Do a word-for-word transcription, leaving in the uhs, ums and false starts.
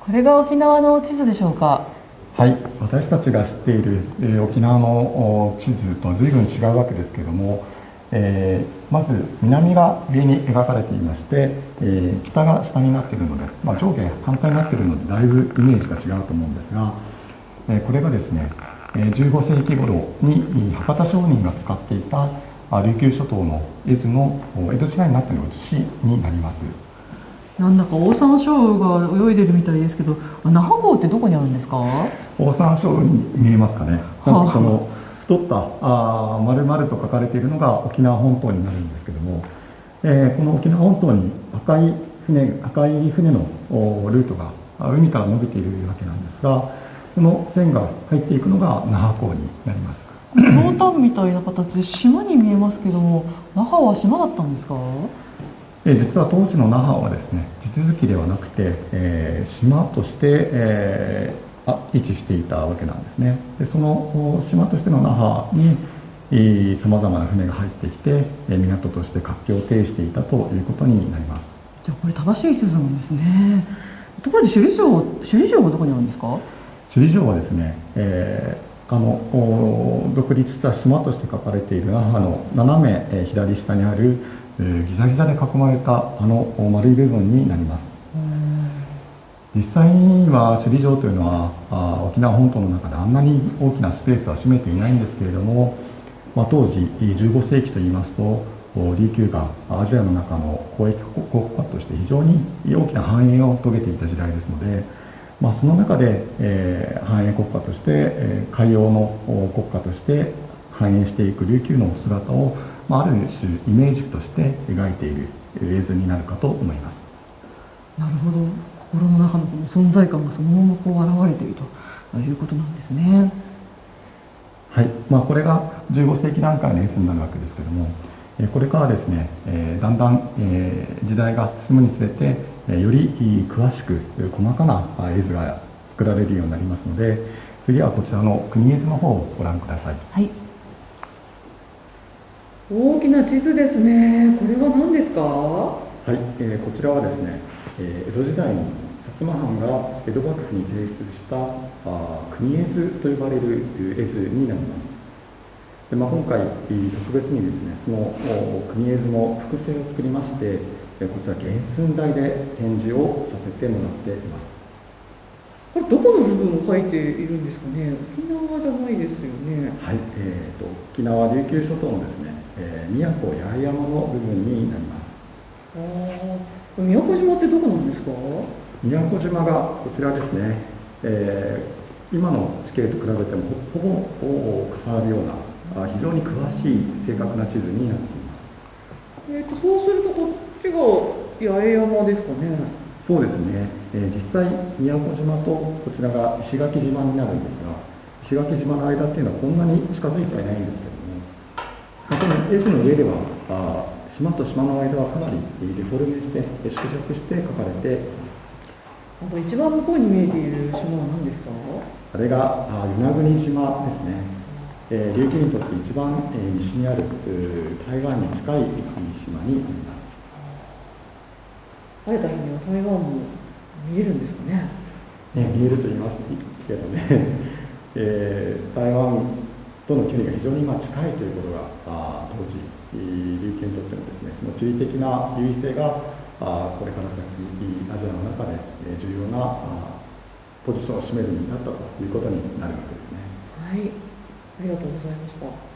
これが沖縄の地図でしょうか。 はい、私たちが知っている、えー沖縄の地図と随分違うわけですけれども、えーまず南が上に描かれていまして、えー北が下になっているので、まあ、上下反対になっているのでだいぶイメージが違うと思うんですが、えーこれがですね、えーじゅうごせいき頃に博多商人が使っていたあ琉球諸島の絵図のお江戸時代になっての写しになります。 なんだかオオサンショウウが泳いでるみたいですけど、那覇港ってどこにあるんですか？はオオサンショウウに見えますかね。なんかこあ、 の太ったあー丸々と書かれているのが沖縄本島になるんですけども、えーこの沖縄本島に赤い船赤い船のおルートがあ海から伸びているわけなんですが、この線が入っていくのが那覇港になります。 ひょうたんみたいな形で島に見えますけども、那覇は島だったんですか？ えー実は当時の那覇はですね、地続きではなくて、えー島として、えーあ位置していたわけなんですね。でそのお島としての那覇にさまざまな船が入ってきて、えー港として活況を呈していたということになります。 じゃあこれ正しい地図なんですね。ところで首里城首里城はどこにあるんですか？ 首里城はですね、えーあのお独立した島として書かれている那覇の斜め、えー左下にある、えーギザギザで囲まれたあのお丸い部分になります。実際には首里城というのはあ沖縄本島の中であんなに大きなスペースは占めていないんですけれども、まあ、当時じゅうごせいきといいますとお琉球がアジアの中の交易国家として非常に大きな繁栄を遂げていた時代ですので、まあ、その中で、えー繁栄国家として、えー海洋のお国家として繁栄していく琉球の姿を、まあ、ある種イメージとして描いている映像になるかと思います。 なるほど。心の中のこの存在感がそのままこう現れているということなんですね。 はいまあ、これがじゅうごせいき段階の絵図になるわけですけれども、えーこれからですね、えーだんだん、えー時代が進むにつれて、えーより詳しく細かなあ絵図が作られるようになりますので、次はこちらの国絵図の方をご覧ください。 はい。大きな地図ですね。これは何ですか？ はい、えーこちらはですね、えー江戸時代に薩摩藩が江戸幕府に提出したあー国絵図と呼ばれる絵図になります。でまあ、今回、特別にですね、そのお国絵図の複製を作りまして、えこちら原寸大で展示をさせてもらっています。 これどこの部分を書いているんですかね。沖縄じゃないですよね。 はい、えーと、沖縄琉球諸島のですね、えー宮古八重山の部分になります。 ああ、宮古島ってどこなんですか？ 宮古島がこちらですね、えー今の地形と比べてもほぼほぼ重なるようなあ非常に詳しい正確な地図になっています。 えっと、そうするとこっちが八重山ですかね。 そうですね、えー実際宮古島とこちらが石垣島になるんですが、石垣島の間っていうのはこんなに近づいてはいないんですけども、まあこの絵図の上ではあ島と島の間はかなりデフォルメして縮尺して描かれています。 あと一番向こうに見えている島は何ですか？ あれがあ与那国島ですね。えー琉球にとって一番、えー西にあるうー台湾に近い島になります。 晴れた日には台湾も見えるんですかね。 ね、見えると言いますけどね、えー台湾との距離が非常に今近いということがあ当時琉球にとってのですね、その地理的な優位性があこれから先アジアの中でえー重要なあポジションを占めるようになったということになるわけですね。 はい、ありがとうございました。